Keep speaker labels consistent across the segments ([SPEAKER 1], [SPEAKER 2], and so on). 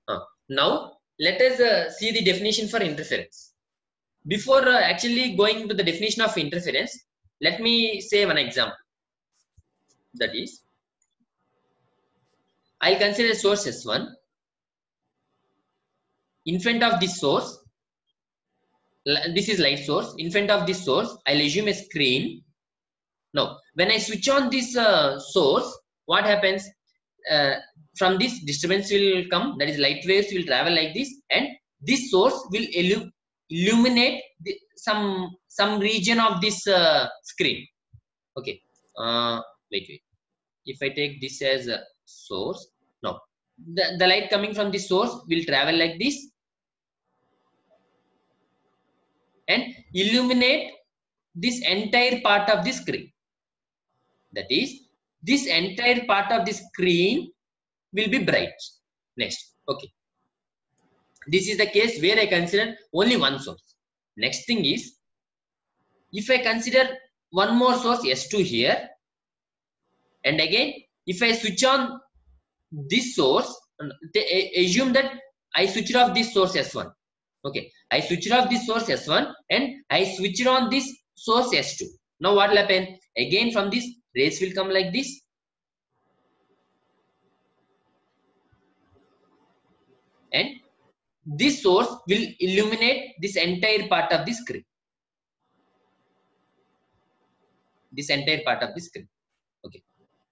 [SPEAKER 1] Now let us see the definition for interference. Before actually going to the definition of interference, let me say one example. That is, I'll consider source S1. In front of this source, this is light source. In front of this source, I'll assume a screen. Now, when I switch on this source, what happens? From this, disturbance will come. That is, light waves will travel like this, and this source will illuminate some region of this screen. Okay. Wait. If I take this as a source, no, the light coming from this source will travel like this and illuminate this entire part of the screen. That is, this entire part of the screen will be bright. Next, okay. This is the case where I consider only one source. Next thing is, if I consider one more source S2 here, and again, if I switch on this source, assume that I switched off this source S1. Okay, I switched off this source S1 and I switched on this source S2. Now what will happen? Again, from this, rays will come like this. And this source will illuminate this entire part of the screen. This entire part of the screen. Okay.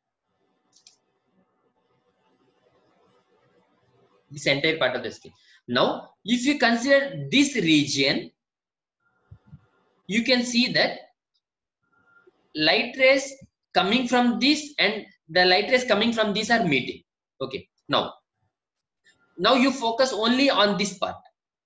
[SPEAKER 1] This entire part of the screen. Now, if you consider this region, you can see that light rays coming from this and the light rays coming from this are meeting. Okay. Now you focus only on this part.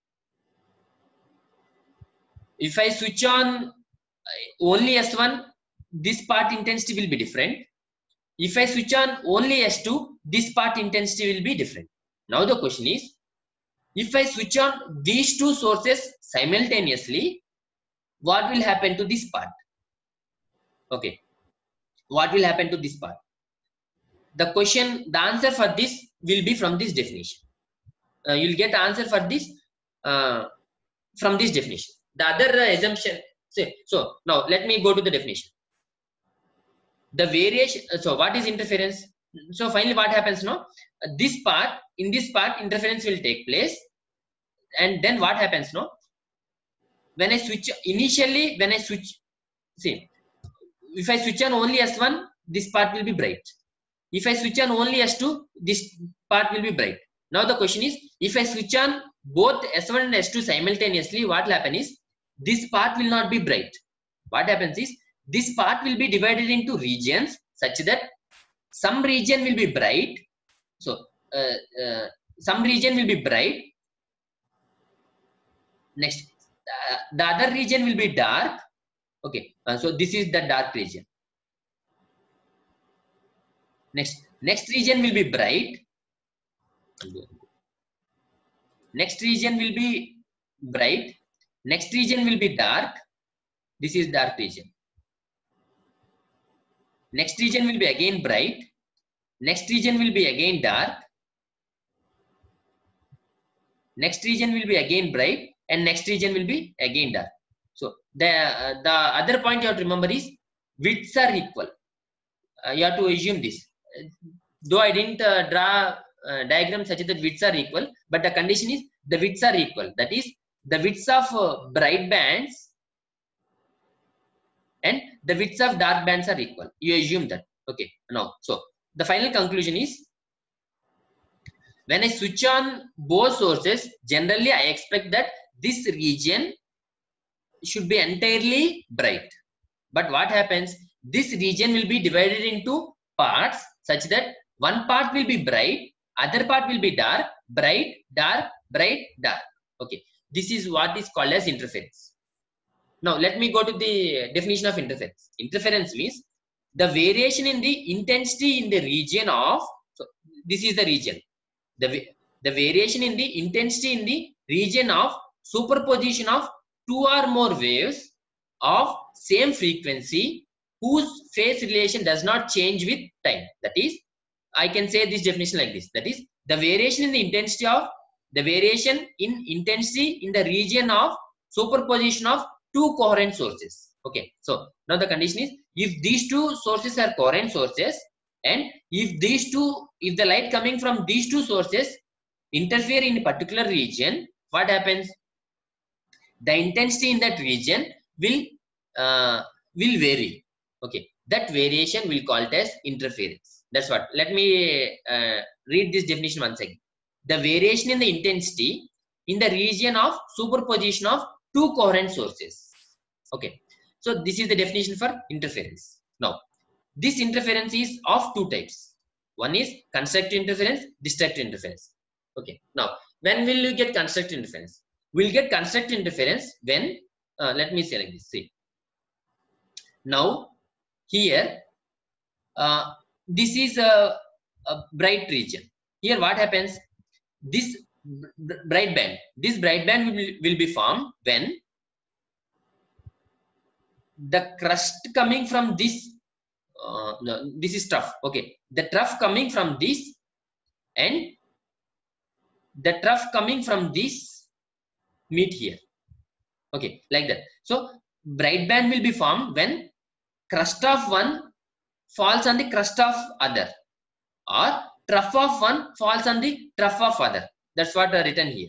[SPEAKER 1] If I switch on only S1, this part intensity will be different. If I switch on only S2, this part intensity will be different. Now the question is, if I switch on these two sources simultaneously, what will happen to this part? Okay, what will happen to this part? The answer for this will be from this definition. You'll get answer for this from this definition. The other assumption, so now let me go to the definition. The variation, so what is interference? So finally what happens now? This part, in this part, interference will take place. And then what happens now? When I switch, initially when I switch, see, if I switch on only S1, this part will be bright. If I switch on only S2, this part will be bright. Now the question is, if I switch on both S1 and S2 simultaneously, what will happen is, this part will not be bright. What happens is, this part will be divided into regions such that some region will be bright. So, some region will be bright. Next, the other region will be dark. Okay, so this is the dark region. Next region will be bright. Next region will be bright. Next region will be dark. This is dark region. Next region will be again bright. Next region will be again dark. Next region will be again bright, and next region will be again dark. So the other point you have to remember is widths are equal. You have to assume this. Though I didn't draw a diagram such that widths are equal, but the condition is the widths are equal. That is, the widths of bright bands and the widths of dark bands are equal. You assume that. Okay. Now, so the final conclusion is, when I switch on both sources, generally I expect that this region should be entirely bright. But what happens? This region will be divided into parts such that one part will be bright, other part will be dark, bright, dark, bright, dark. Okay. This is what is called as interference. Now let me go to the definition of interference. Interference means the variation in the intensity in the region of, so this is the region. The variation in the intensity in the region of superposition of two or more waves of same frequency whose phase relation does not change with time. That is, I can say this definition like this. That is, the variation in the intensity of the variation in intensity in the region of superposition of two coherent sources. Okay, so now the condition is, if these two sources are coherent sources, and if the light coming from these two sources interfere in a particular region, what happens? The intensity in that region will vary. Okay, that variation will called as interference. That's what. Let me read this definition once again. The variation in the intensity in the region of superposition of two coherent sources. Okay, so this is the definition for interference. Now, this interference is of two types. One is constructive interference, destructive interference. Okay, now when will you get constructive interference? We'll get constructive interference when, let me say like this. See, now here, this is a bright region. Here, what happens? This bright band will be formed when the crust coming from this. No, this is trough. Okay, the trough coming from this and the trough coming from this meet here. Okay, like that. So bright band will be formed when crust of one falls on the crust of other, or trough of one falls on the trough of other. That's what written here.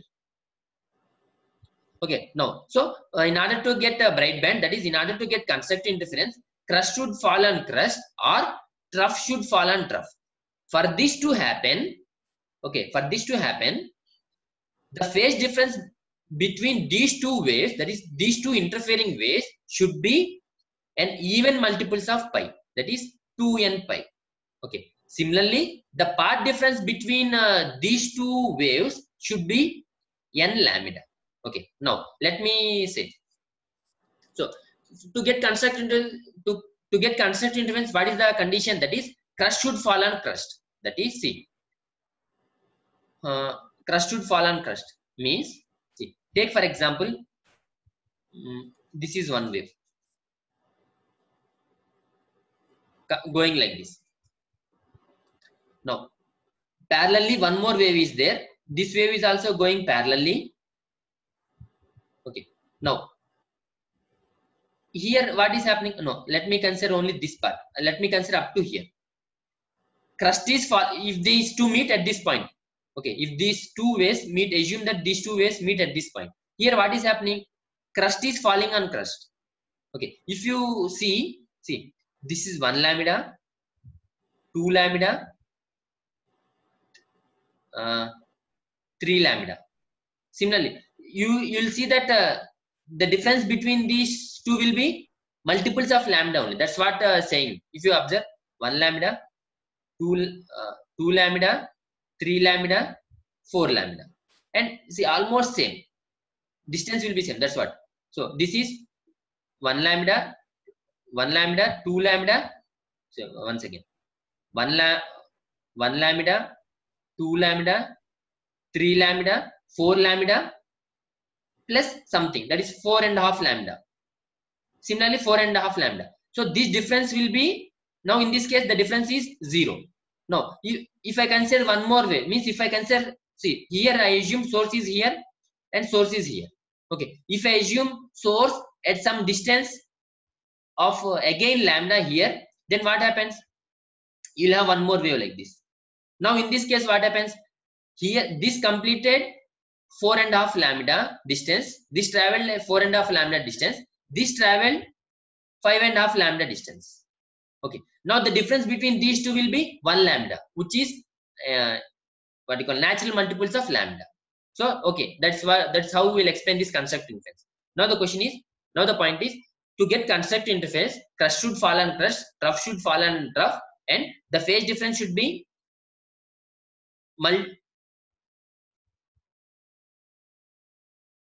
[SPEAKER 1] Okay, now so in order to get a bright band, that is, in order to get constructive interference, crust should fall on crust or trough should fall on trough. For this to happen, okay, for this to happen, the phase difference between these two waves, that is, these two interfering waves, should be an even multiples of pi, that is 2n pi. Okay, similarly, the path difference between these two waves should be n lambda. Okay, now let me say, so to get constructive interference, what is the condition? That is, crust should fall on crust. That is, see, crust should fall on crust means, see, take for example, this is one wave going like this. Now parallelly one more wave is there. This wave is also going parallelly. Okay, now here what is happening? No, let me consider only this part. Let me consider up to here. Crust is fall if these two meet at this point. Okay, if these two waves meet, assume that these two waves meet at this point. Here what is happening? Crust is falling on crust. Okay, if you see, this is 1 lambda, 2 lambda, 3 lambda. Similarly, you'll see that the difference between these two will be multiples of lambda only. That's what saying. If you observe, 1 lambda, 2 lambda, 3 lambda, 4 lambda, and see, almost same distance will be same. That's what. So this is 1 lambda, 2 lambda. So once again, 1 lambda, 2 lambda, 3 lambda, 4 lambda, plus something, that is 4.5 lambda. Similarly, 4.5 lambda. So this difference will be, now in this case the difference is 0. Now if I consider one more way, means if I consider, see, here I assume source is here and source is here. Okay, if I assume source at some distance of again lambda here, then what happens? You'll have one more wave like this. Now in this case what happens? Here this completed 4.5 lambda distance, this traveled 4.5 lambda distance, this traveled 5.5 lambda distance. Okay, now the difference between these two will be 1 lambda, which is what you call natural multiples of lambda. So okay, that's how we will explain this constructive interference. Now the question is, now the point is, to get constructive interference, crust should fall on crust, trough should fall on trough, and the phase difference should be